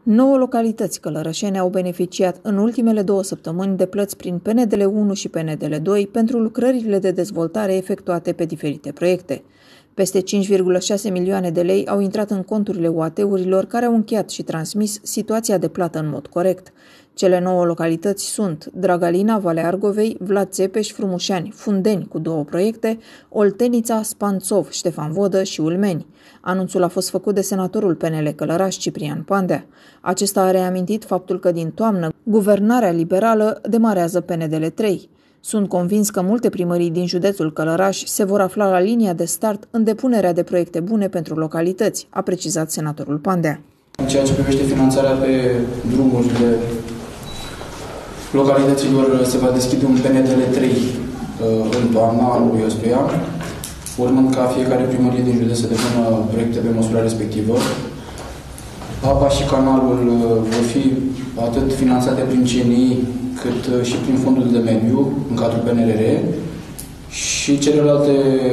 9 localități călărășene au beneficiat în ultimele 2 săptămâni de plăți prin PNDL 1 și PNDL 2 pentru lucrările de dezvoltare efectuate pe diferite proiecte. Peste 5,6 milioane de lei au intrat în conturile UAT-urilor care au încheiat și transmis situația de plată în mod corect. Cele 9 localități sunt Dragalina, Valea Argovei, Vlad Țepeș, Frumușani, Fundeni cu 2 proiecte, Oltenița, Spanțov, Ștefan Vodă și Ulmeni. Anunțul a fost făcut de senatorul PNL Călăraș, Ciprian Pandea. Acesta a reamintit faptul că din toamnă guvernarea liberală demarează PNDL 3. Sunt convins că multe primării din județul Călăraș se vor afla la linia de start în depunerea de proiecte bune pentru localități, a precizat senatorul Pandea. În ceea ce privește finanțarea pe drumurile localităților, se va deschide un PNDL 3 în toamna anului ăstuia, urmând ca fiecare primărie din județ să depună proiecte pe măsura respectivă. Apa și canalul vor fi atât finanțate prin CNI, cât și prin fondul de mediu, în cadrul PNRR, și celelalte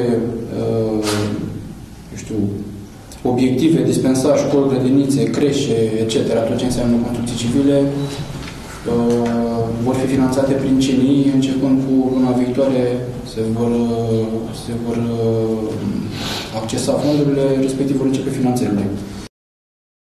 obiective, dispensari, școli, grădinițe, creșe, etc., tot ce înseamnă construcții civile, vor fi finanțate prin CNI, începând cu luna viitoare se vor accesa fondurile, respectiv vor începe finanțările.